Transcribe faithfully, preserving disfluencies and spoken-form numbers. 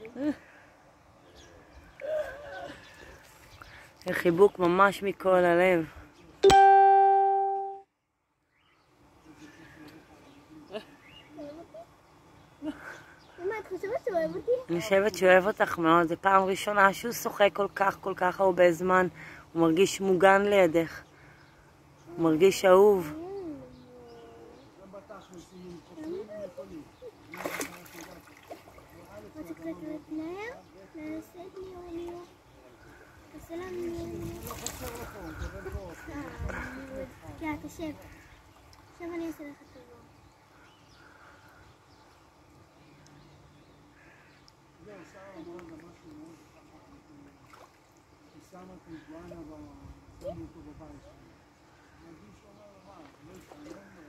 חיבוק ממש מכל הלב. אני חושבת שהוא אוהב אותך מאוד, זו פעם ראשונה שהוא שוחק כל כך כל כך הרבה זמן, הוא מרגיש מוגן לידך, הוא מרגיש אהוב. תשב, עכשיו אני אעשה לך טובה. זהו, שרה אמרה גם משהו מאוד חכם. היא שמה את איגואנה, שמה אותו בבית שלה. מרגיש שאומר, מה, לא ישלם לו?